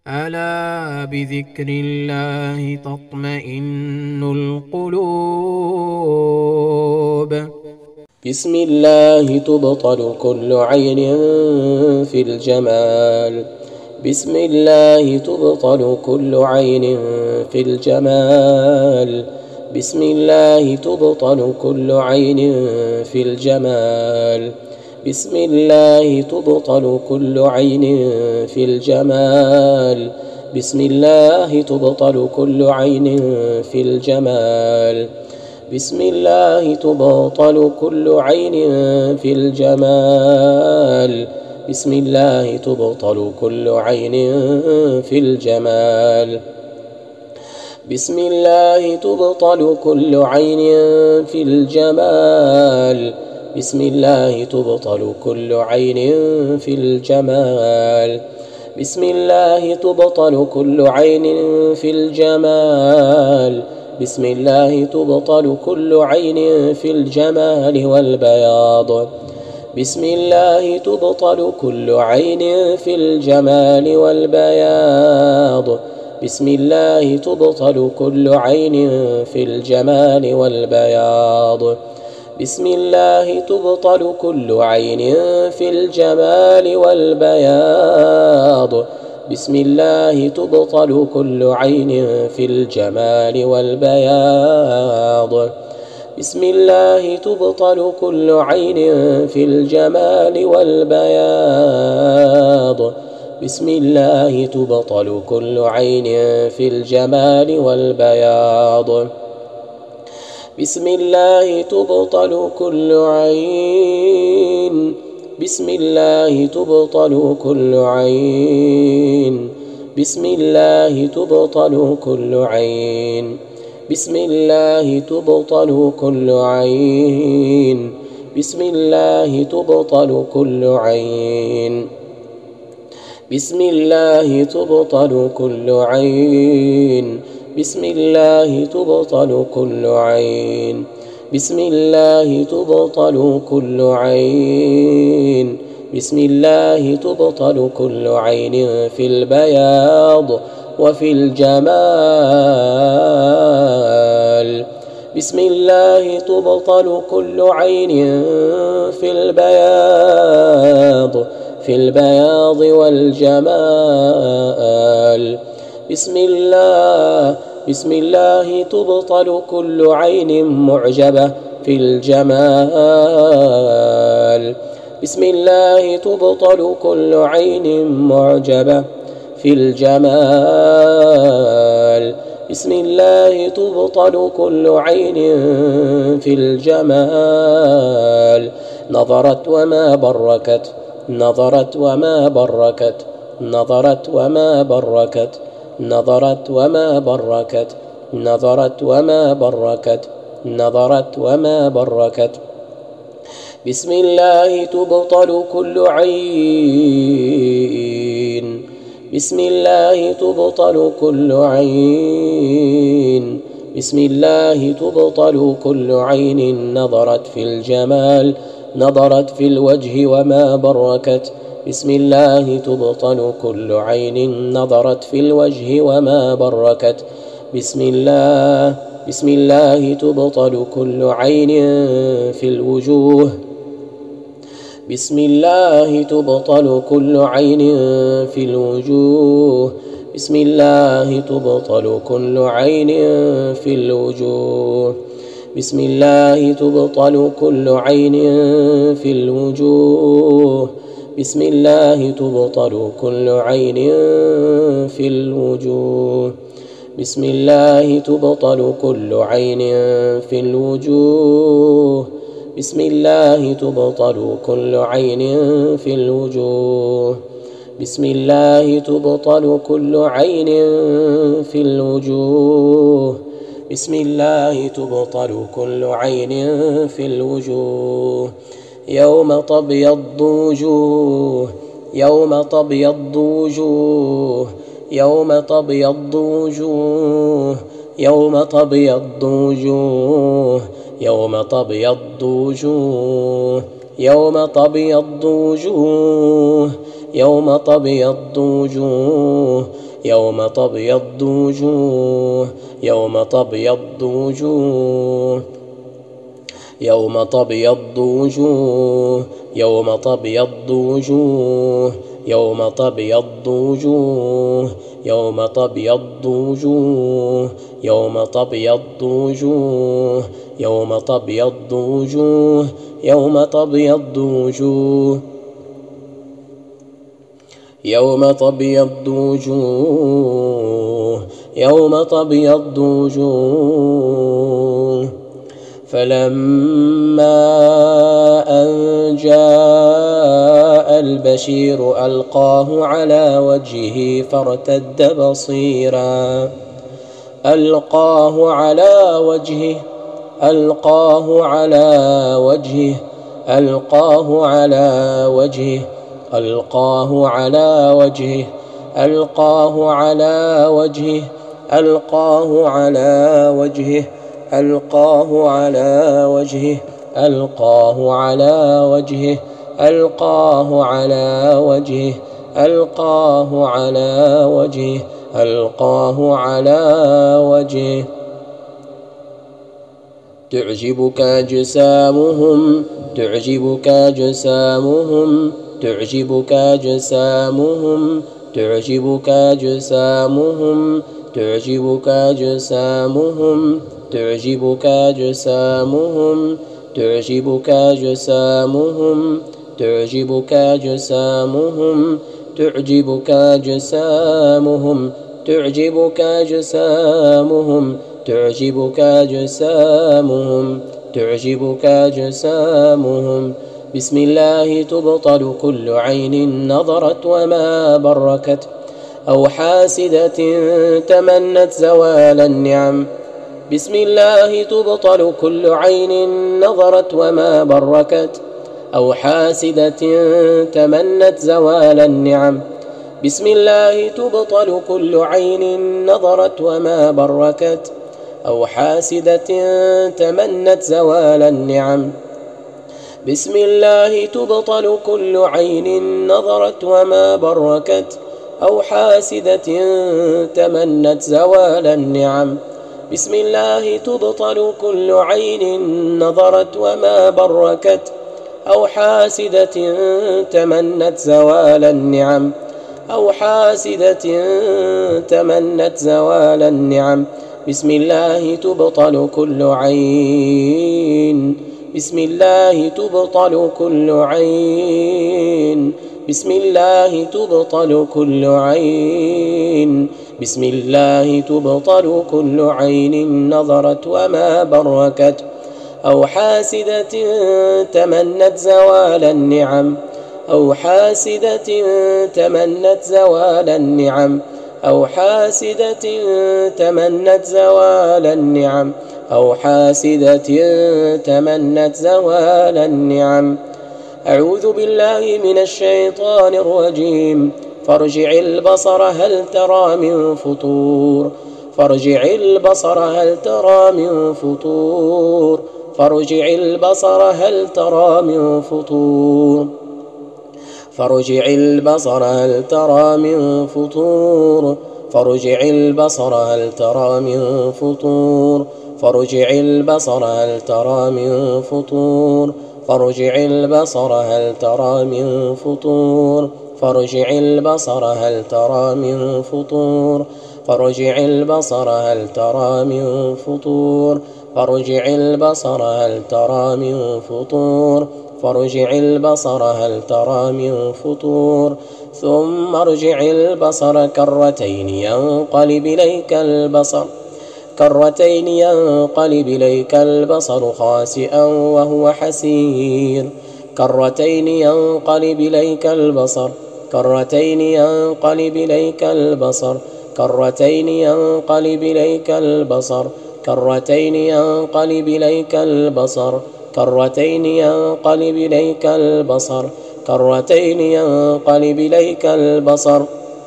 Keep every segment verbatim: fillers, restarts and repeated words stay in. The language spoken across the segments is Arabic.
ألا بذكر الله تطمئن القلوب. بسم الله تبطل كل عين في الجمال. بسم الله تبطل كل عين في الجمال. بسم الله تبطل كل عين في الجمال. بسم الله تبطل كل عين في الجمال. بسم الله تبطل كل عين في الجمال. بسم الله تبطل كل عين في الجمال. بسم الله تبطل كل عين في الجمال. بسم الله تبطل كل عين في الجمال. بسم الله تبطل كل عين في الجمال. بسم الله تبطل كل عين في الجمال. بسم الله تبطل كل عين في الجمال والبياض. بسم الله تبطل كل عين في الجمال والبياض. بسم الله تبطل كل عين في الجمال والبياض. بسم الله تبطل كل عين في الجمال والبياض. بسم الله تبطل كل عين في الجمال والبياض. بسم الله تبطل كل عين في الجمال والبياض. بسم الله تبطل كل عين في الجمال والبياض. بسم الله تبطل كل عين. بسم الله تبطل كل عين. بسم الله تبطل كل عين. بسم الله تبطل كل عين. بسم الله تبطل كل عين. بسم الله تبطل كل عين. بسم الله تبطل كل عين. بسم الله تبطل كل عين. بسم الله تبطل كل عين في البياض وفي الجمال. بسم الله تبطل كل عين في البياض في البياض والجمال. بسم الله بسم الله تبطل كل عين معجبة في الجمال. بسم الله تبطل كل عين معجبة في الجمال. بسم الله تبطل كل عين في الجمال. نظرت وما بركت. نظرت وما بركت. نظرت وما بركت. نظرت وما بركت. نظرت وما بركت. نظرت وما بركت. بسم الله تبطل كل عين. بسم الله تبطل كل عين. بسم الله تبطل كل عين نظرت في الجمال. نظرت في الوجه وما بركت. بسم الله تبطل كل عين نظرت في الوجه وما بركت. بسم الله بسم الله تبطل كل عين في الوجوه. بسم الله تبطل كل عين في الوجوه. بسم الله تبطل كل عين في الوجوه. بسم الله تبطل كل عين في الوجوه. بسم الله تبطل كل عين في الوجوه. بسم الله تبطل كل عين في الوجوه. بسم الله تبطل كل عين في الوجوه. بسم الله تبطل كل عين في الوجوه. بسم الله تبطل كل عين في الوجوه. يوم تبيض وجوه. يوم تبيض وجوه. يوم تبيض وجوه. يوم تبيض وجوه. يوم تبيض وجوه. يوم تبيض وجوه. يوم تبيض وجوه. يوم تبيض وجوه يوم تبيض وجوه يوم تبيض وجوه يوم تبيض وجوه يوم تبيض وجوه يوم تبيض وجوه يوم تبيض وجوه يوم تبيض وجوه يوم تبيض وجوه يوم تبيض وجوه يوم تبيض وجوه فلما أن جاء البشير ألقاه على وجهه فارتد بصيرا ألقاه على وجهه ألقاه على وجهه ألقاه على وجهه ألقاه على وجهه ألقاه على وجهه ألقاه على وجهه ألقاه على وجهه ألقاه على وجهه ألقاه على وجهه ألقاه على وجهه ألقاه على وجهه تعجبك أجسامهم تعجبك أجسامهم تعجبك أجسامهم تعجبك أجسامهم تعجبك أجسامهم تعجبك أجسامهم تعجبك أجسامهم تعجبك أجسامهم تعجبك أجسامهم تعجبك أجسامهم تعجبك أجسامهم تعجبك أجسامهم بسم الله تبطل كل عين نظرت وما بركت أو حاسدة تمنت زوال النعم بسم الله تبطل كل عين نظرت وما بركت أو حاسدة تمنت زوال النعم بسم الله تبطل كل عين نظرت وما بركت أو حاسدة تمنت زوال النعم بسم الله تبطل كل عين نظرت وما بركت أو حاسدة تمنت زوال النعم بسم الله تبطل كل عين نظرت وما بركت أو حاسدة تمنت زوال النعم أو حاسدة تمنت زوال النعم بسم الله تبطل كل عين بسم الله تبطل كل عين بسم الله تبطل كل عين بسم الله تبطل كل عين نظرت وما بركت أو حاسدة تمنت زوال النعم أو حاسدة تمنت زوال النعم أو حاسدة تمنت زوال النعم أو حاسدة تمنت زوال النعم أعوذ بالله من الشيطان الرجيم فارجع البصر هل ترى من فطور فارجع البصر هل ترى من فطور فارجع البصر هل ترى من فطور فارجع البصر هل ترى من فطور فارجع البصر هل ترى من فطور فارجع البصر هل ترى من فطور فارجع البصر هل ترى من فطور فارجع البصر هل ترى من فطور فارجع البصر هل ترى من فطور فارجع البصر هل ترى من فطور فارجع البصر هل ترى من فطور ثم ارجع البصر كرتين ينقلب إليك البصر كرتين ينقلب إليك البصر خاسئا وهو حسير كرتين ينقلب إليك البصر كرتين ينقلب إليك البصر كرتين ينقلب إليك البصر كرتين ينقلب إليك البصر كرتين ينقلب إليك البصر كرتين ينقلب إليك البصر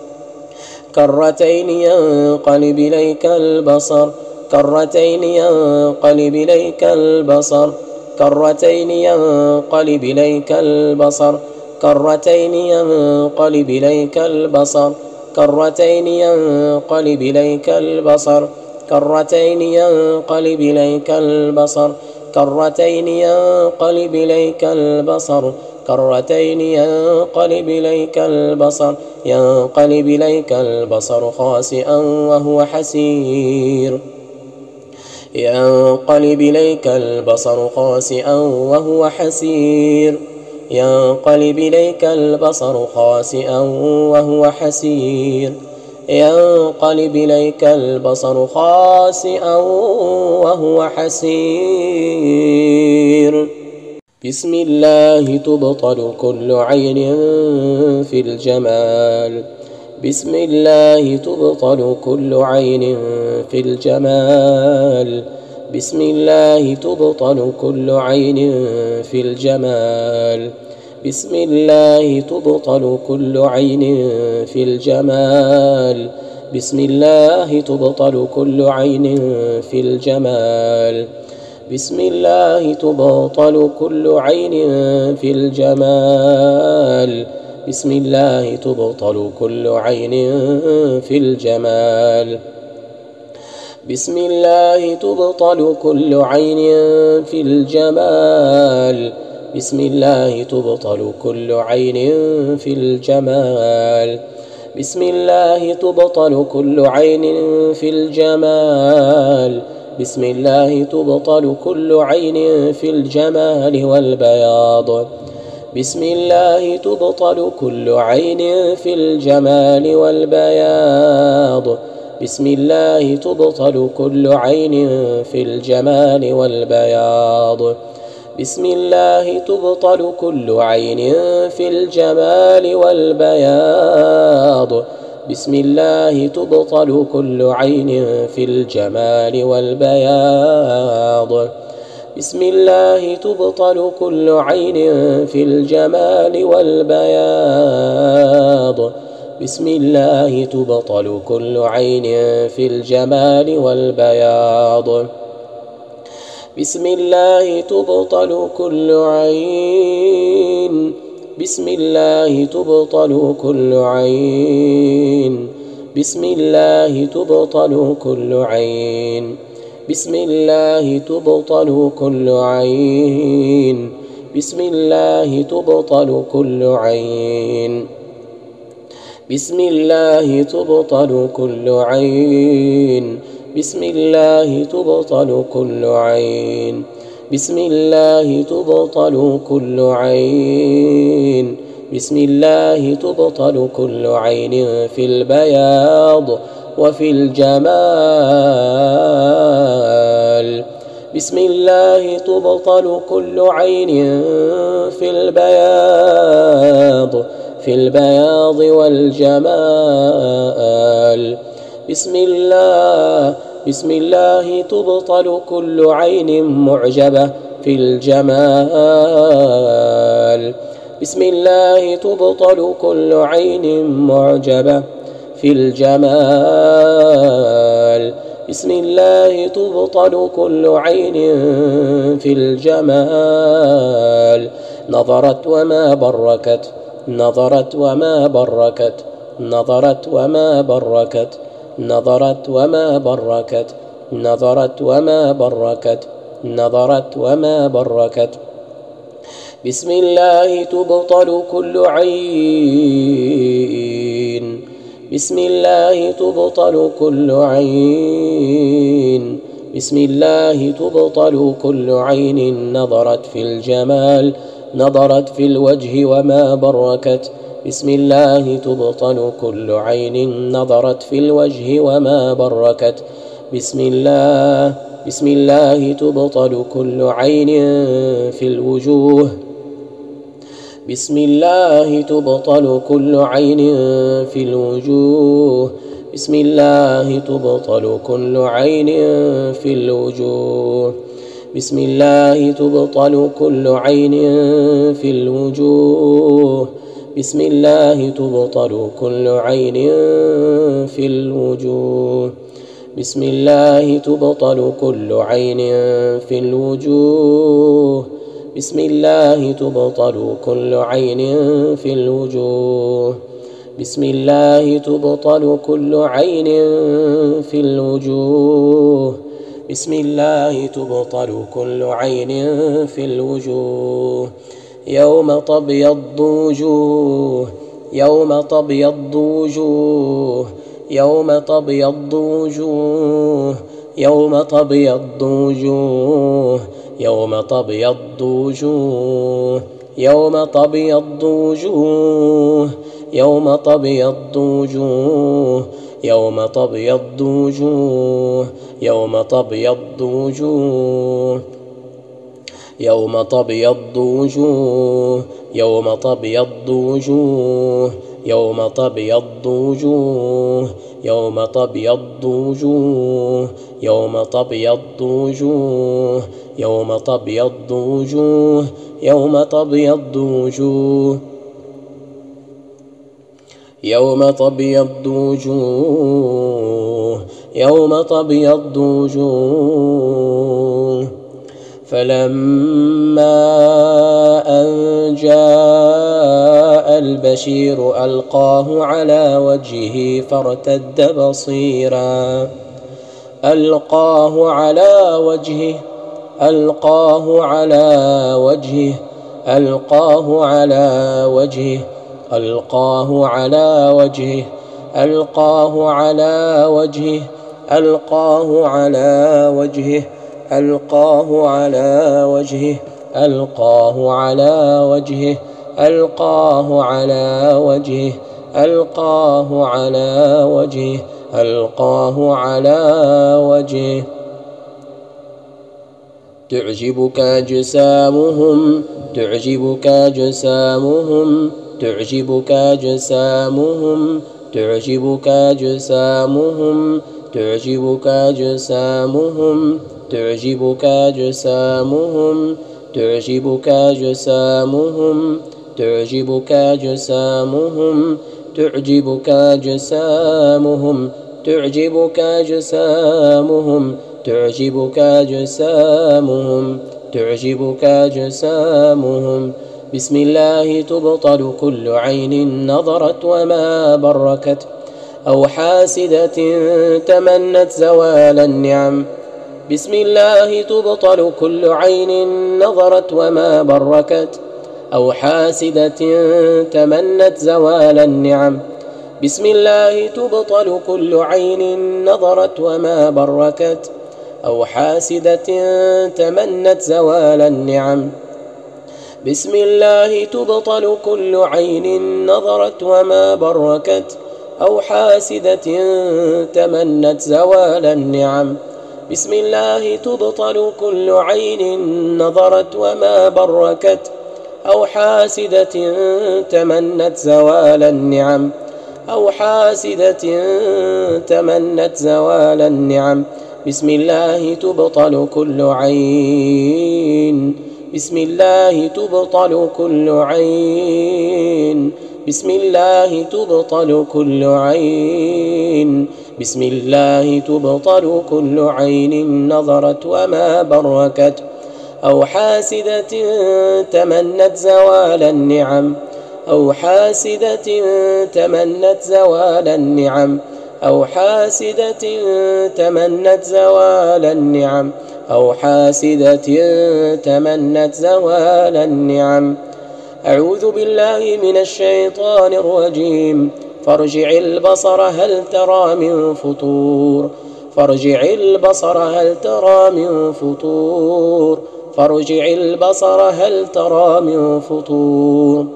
كرتين ينقلب إليك البصر كرتين ينقلب إليك البصر كرتين ينقلب إليك البصر كرتين ينقلب إليك البصر كرتين ينقلب إليك البصر كرتين ينقلب إليك البصر كرتين ينقلب إليك البصر كرتين ينقلب إليك البصر ينقلب إليك البصر خاسئا وهو حسير ينقلب إليك البصر خاسئا وهو حسير ينقلب إليك البصر خاسئا وهو حسير ينقلب إليك البصر خاسئا وهو حسير بسم الله تبطل كل عين في الجمال بسم الله تبطل كل عين في الجمال بسم الله تبطل كل عين في الجمال بسم الله تبطل كل عين في الجمال بسم الله تبطل كل عين في الجمال بسم الله تبطل كل عين في الجمال بسم الله تبطل كل عين في الجمال بسم الله تبطل كل عين في الجمال بسم الله تبطل كل عين في الجمال بسم الله تبطل كل عين في الجمال بسم الله تبطل كل عين في الجمال والبياض بسم الله تبطل كل عين في الجمال والبياض بسم الله تبطل كل عين في الجمال والبياض بسم الله تبطل كل عين في الجمال والبياض بسم الله تبطل كل عين في الجمال والبياض بسم الله تبطل كل عين في الجمال والبياض بسم الله تبطل كل عين في الجمال والبياض بسم الله تبطل كل عين بسم الله تبطل كل عين بسم الله تبطل كل عين بسم الله تبطل كل عين بسم الله تبطل كل عين بسم الله تبطل كل عين بسم الله تبطل كل عين بسم الله تبطل كل عين بسم الله تبطل كل عين في البياض وفي الجمال بسم الله تبطل كل عين في البياض في البياض والجمال بسم الله بسم الله تبطل كل عين معجبة في الجمال بسم الله تبطل كل عين معجبة في الجمال بسم الله تبطل كل عين في الجمال نظرت وما بركت نظرت وما بركت نظرت وما بركت نظرت وما بركت نظرت وما بركت نظرت وما بركت بسم الله تبطل كل عين بسم الله تبطل كل عين بسم الله تبطل كل عين نظرت في الجمال نظرت في الوجه وما بركت بسم الله تبطل كل عين نظرت في الوجه وما بركت بسم الله بسم الله تبطل كل عين في الوجوه بسم الله تبطل كل عين في الوجوه بسم الله تبطل كل عين في الوجوه بسم الله تبطل كل عين في الوجوه بسم الله تبطل كل عين في الوجوه بسم الله تبطل كل عين في الوجوه بسم الله تبطل كل عين في الوجوه بسم الله تبطل كل عين في الوجوه بسم الله تبطل كل عين في الوجوه يوم تبيض وجوه يوم تبيض وجوه يوم تبيض وجوه يوم تبيض وجوه يوم تبيض وجوه يوم تبيض وجوه يوم تبيض وجوه يوم تبيض وجوه يوم تبيض وجوه يوم تبيض وجوه يوم تبيض وجوه يوم تبيض وجوه يوم تبيض وجوه يوم تبيض وجوه يوم تبيض وجوه يوم تبيض وجوه يوم تبيض وجوه يوم تبيض وجوه فلما أن جاء البشير ألقاه على وجهه فارتد بصيرا ألقاه على وجهه ألقاه على وجهه ألقاه على وجهه ألقاه على وجهه ألقاه على وجهه ألقاه على وجهه ألقاه على وجهه ألقاه على وجهه ألقاه على وجهه ألقاه على وجهه ألقاه على وجهه تعجبك أجسامهم تعجبك أجسامهم تعجبك أجسامهم تعجبك أجسامهم تعجبك أجسامهم تعجبك أجسامهم تعجبك أجسامهم تعجبك أجسامهم تعجبك أجسامهم تعجبك أجسامهم تعجبك أجسامهم تعجبك أجسامهم بسم الله تبطل كل عين نظرت وما بركت أو حاسدة تمنت زوال النعم بسم الله تبطل كل عين نظرت وما بركت أو حاسدة تمنت زوال النعم بسم الله تبطل كل عين نظرت وما بركت أو حاسدة تمنت زوال النعم بسم الله تبطل كل عين نظرت وما بركت أو حاسدة تمنت زوال النعم بسم الله تبطل كل عين نظرت وما بركت أو حاسدة تمنت زوال النعم أو حاسدة تمنت زوال النعم بسم الله تبطل كل عين بسم الله تبطل كل عين بسم الله تبطل كل عين بسم الله تبطل كل عين نظرت وما بركت أو حاسدة تمنت زوال النعم أو حاسدة تمنت زوال النعم أو حاسدة تمنت زوال النعم أو حاسدة تمنت زوال النعم أعوذ بالله من الشيطان الرجيم فارجع البصر هل ترى من فطور فارجع البصر هل ترى من فطور فارجع البصر هل ترى من فطور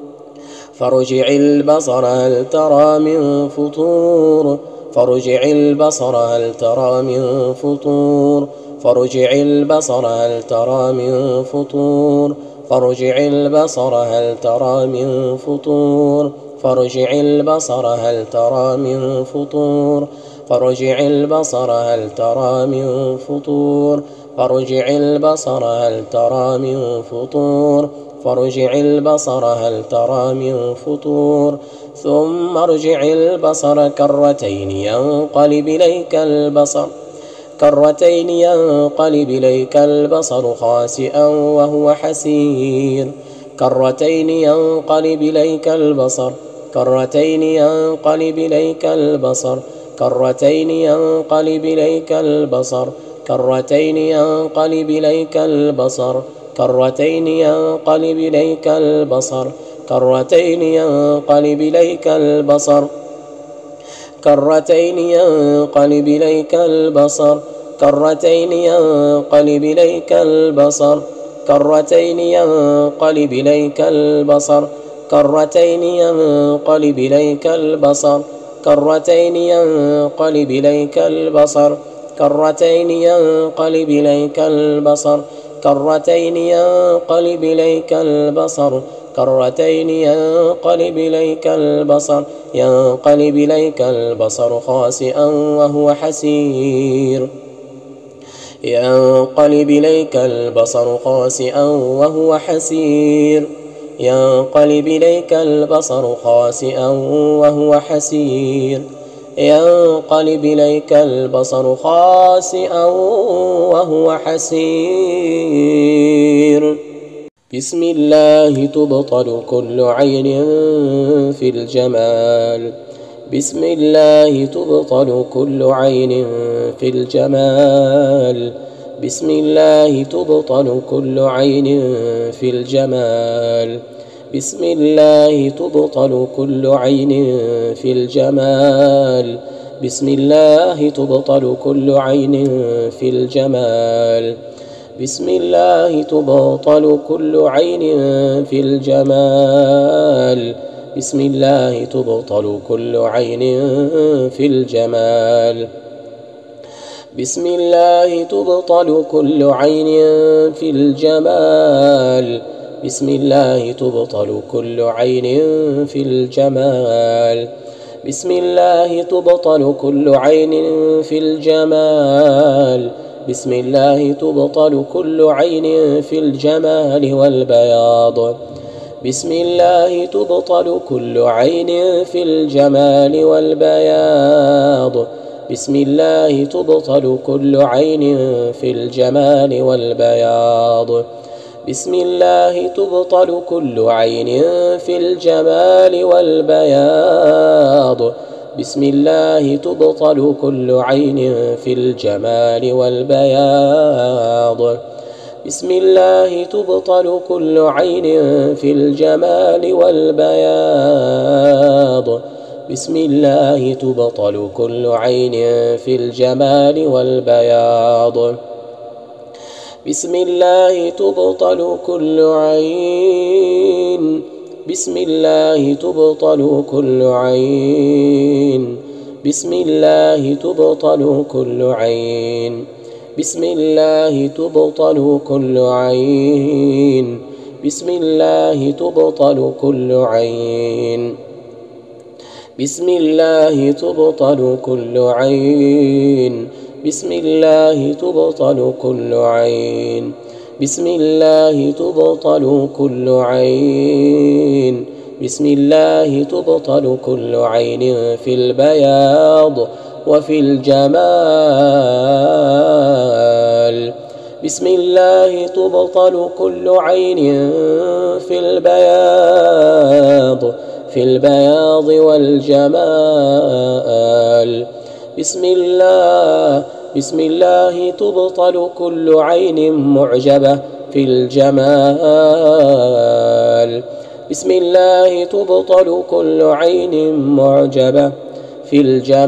فارجع البصر هل ترى من فطور فارجع البصر هل ترى من فطور فارجع البصر هل ترى من فطور فارجع البصر هل ترى من فطور فارجع البصر هل ترى من فطور فارجع البصر هل ترى من فطور فارجع البصر هل ترى من فطور فارجع البصر هل ترى من فطور ثم ارجع البصر كرتين ينقلب إليك البصر كرتين ينقلب إليك البصر خاسئا وهو حسير كرتين ينقلب إليك البصر كرتين ينقلب إليك البصر كرتين ينقلب إليك البصر كرتين ينقلب إليك البصر كرتين ينقلب إليك البصر كرتين ينقلب إليك البصر كرتين ينقلب إليك البصر كرتين ينقلب إليك البصر كرتين ينقلب إليك البصر كرتين ينقلب إليك البصر كرتين ينقلب إليك البصر كرتين ينقلب إليك البصر كرتين ينقلب إليك البصر كرتين ينقلب إليك البصر ينقلب إليك البصر خاسئا وهو حسير ينقلب إليك البصر خاسئا وهو حسير ينقلب إليك البصر خاسئا وهو حسير ينقلب إليك البصر خاسئا وهو حسير بسم الله تبطل كل عين في الجمال بسم الله تبطل كل عين في الجمال بسم الله تبطل كل عين في الجمال بسم الله تبطل كل عين في الجمال بسم الله تبطل كل عين في الجمال بسم الله تبطل كل عين في الجمال بسم الله تبطل كل عين في الجمال بسم الله تبطل كل عين في الجمال بسم الله تبطل كل عين في الجمال بسم الله تبطل كل عين في الجمال بسم الله تبطل كل عين في الجمال والبياض بسم الله تبطل كل عين في الجمال والبياض بسم الله تبطل كل عين في الجمال والبياض بسم الله تبطل كل عين في الجمال والبياض بسم الله تبطل كل عين في الجمال والبياض بسم الله تبطل كل عين في الجمال والبياض بسم الله تبطل كل عين في الجمال والبياض بسم الله تبطل كل عين بسم الله تبطل كل عين بسم الله تبطل كل عين بسم الله تبطل كل عين بسم الله تبطل كل عين بسم الله تبطل كل عين بسم الله تبطل كل عين بسم الله تبطل كل عين بسم الله تبطل كل عين في البياض وفي الجمال بسم الله تبطل كل عين في البياض في البياض والجمال بسم الله بسم الله تبطل كل عين معجبة في الجمال بسم الله تبطل كل عين معجبة في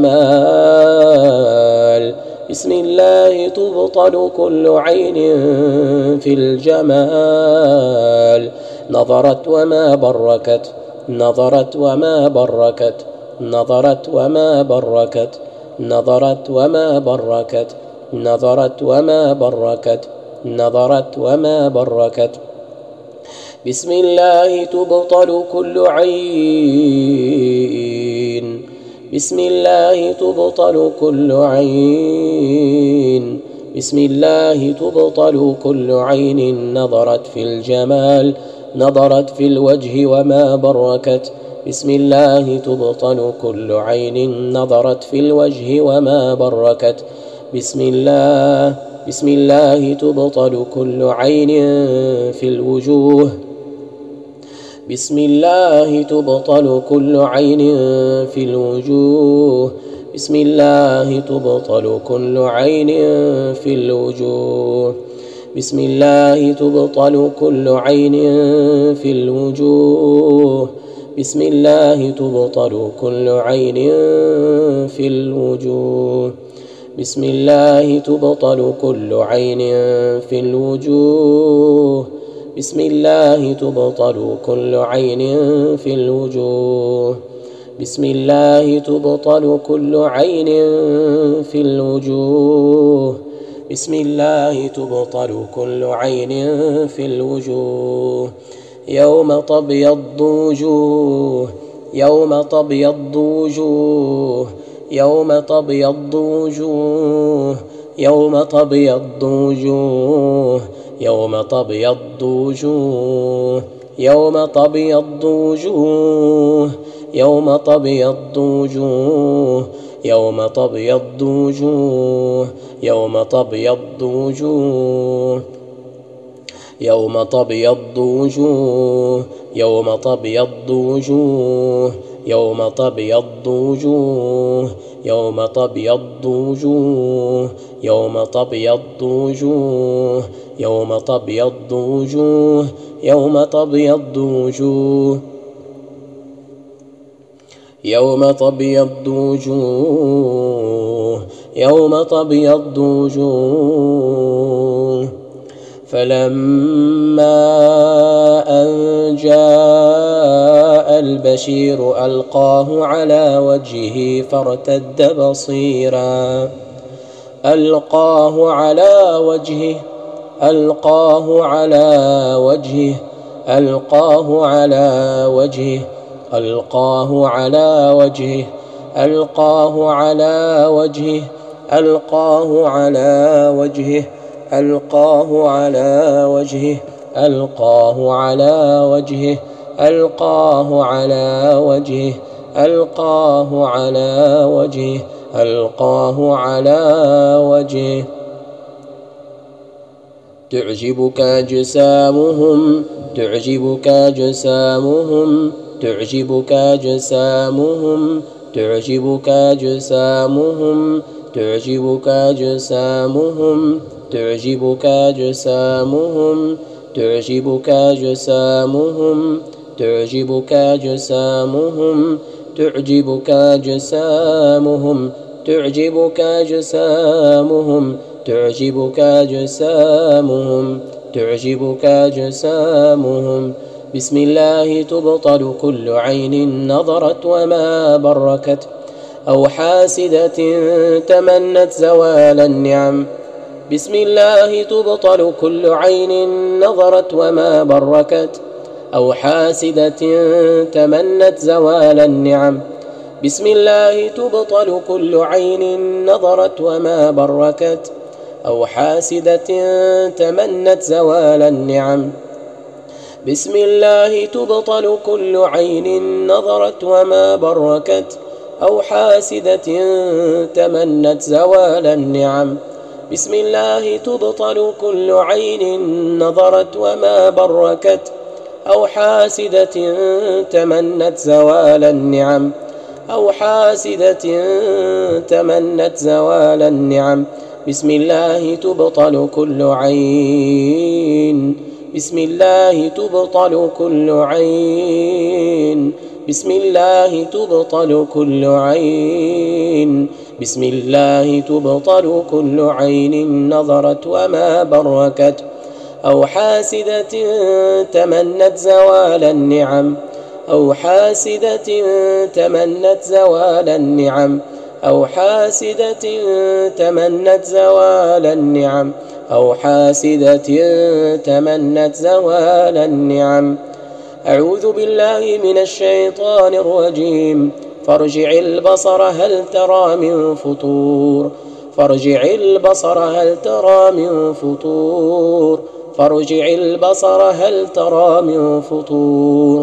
الجمال بسم الله تبطل كل عين في الجمال نظرت وما بركت نظرت وما بركت نظرت وما بركت نظرت وما بركت نظرت وما بركت نظرت وما بركت بسم الله تبطل كل عين بسم الله تبطل كل عين بسم الله تبطل كل عين نظرت في الجمال نظرت في الوجه وما بركت بسم الله تبطل كل عين نظرت في الوجه وما بركت بسم الله بسم الله تبطل كل عين في الوجوه بسم الله تبطل كل عين في الوجوه بسم الله تبطل كل عين في الوجوه بسم الله تبطل كل عين في الوجوه بسم الله تبطل كل عين في الوجوه بسم الله تبطل كل عين في الوجوه بسم الله تبطل كل عين في الوجوه بسم الله تبطل كل عين في الوجوه بسم الله تبطل كل عين في الوجوه يوم تبيض وجوه يوم تبيض وجوه يوم تبيض وجوه يوم تبيض وجوه يوم تبيض وجوه يوم تبيض وجوه يوم تبيض وجوه يوم تبيض وجوه يوم تبيض وجوه يوم تبيض وجوه يوم تبيض وجوه يوم تبيض وجوه يوم تبيض وجوه يوم تبيض وجوه يوم تبيض وجوه يوم تبيض وجوه يوم تبيض وجوه يوم تبيض وجوه فلما أن جاء البشير ألقاه على وجهه فارتد بصيرا ألقاه على وجهه ألقاه على وجهه ألقاه على وجهه ألقاه على وجهه ألقاه على وجهه ألقاه على وجهه ألقاه على وجهه ألقاه على وجهه ألقاه على وجهه ألقاه على وجهه ألقاه على وجهه تعجبك أجسامهم تعجبك أجسامهم تعجبك أجسامهم تعجبك أجسامهم تعجبك أجسامهم تعجبك أجسامهم تعجبك أجسامهم تعجبك أجسامهم تعجبك أجسامهم تعجبك أجسامهم تعجبك أجسامهم تعجبك أجسامهم بسم الله تبطل كل عين نظرت وما بركت أو حاسدة تمنت زوال النعم بسم الله تبطل كل عين نظرت وما بركت أو حاسدة تمنت زوال النعم بسم الله تبطل كل عين نظرت وما بركت أو حاسدة تمنت زوال النعم بسم الله تبطل كل عين نظرت وما بركت أو حاسدة تمنت زوال النعم بسم الله تبطل كل عين نظرت وما بركت أو حاسدة تمنت زوال النعم أو حاسدة تمنت زوال النعم بسم الله تبطل كل عين بسم الله تبطل كل عين بسم الله تبطل كل عين بسم الله تبطل كل عين نظرت وما بركت أو حاسدة تمنت زوال النعم أو حاسدة تمنت زوال النعم أو حاسدة تمنت زوال النعم أو حاسدة تمنت زوال النعم أعوذ بالله من الشيطان الرجيم فارجع البصر هل ترى من فطور فارجع البصر هل ترى من فطور فارجع البصر هل ترى من فطور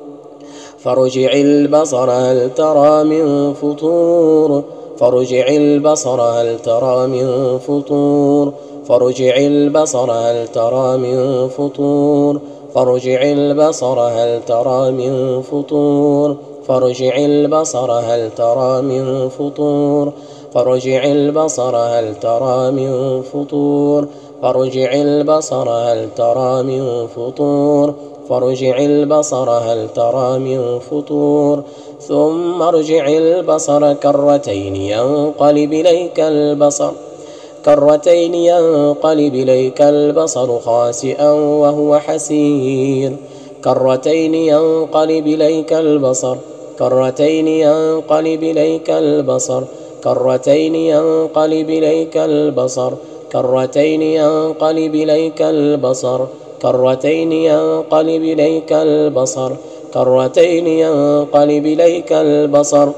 فارجع البصر هل ترى من فطور فارجع البصر هل ترى من فطور فارجع البصر هل ترى من فطور فارجع البصر هل ترى من فطور فارجع البصر هل ترى من فطور فارجع البصر هل ترى من فطور فارجع البصر هل ترى من فطور فارجع البصر هل ترى من فطور ثم ارجع البصر كرتين ينقلب إليك البصر كرتين ينقلب إليك البصر خاسئا وهو حسير كرتين ينقلب إليك البصر كرتين ينقلب إليك البصر كرتين ينقلب إليك البصر كرتين ينقلب إليك البصر كرتين ينقلب إليك البصر كرتين ينقلب إليك البصر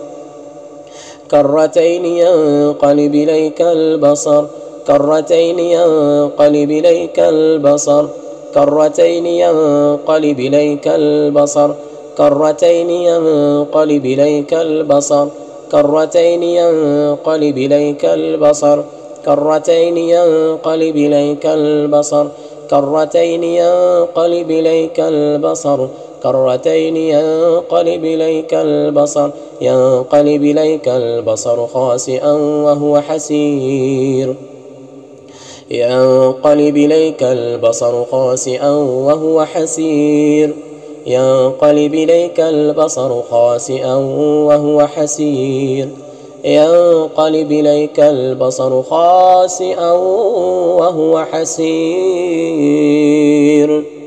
كرتين ينقلب إليك البصر كرتين ينقلب إليك البصر كرتين ينقلب إليك البصر كرتين ينقلب إليك البصر كرتين ينقلب إليك البصر كرتين ينقلب إليك البصر كرتين ينقلب إليك البصر كرتين ينقلب إليك البصر ينقلب إليك البصر خاسئا وهو حسير ينقلب إليك البصر خاسئا وهو حسير ينقلب إليك البصر خاسئا وهو حسير ينقلب إليك البصر خاسئا وهو حسير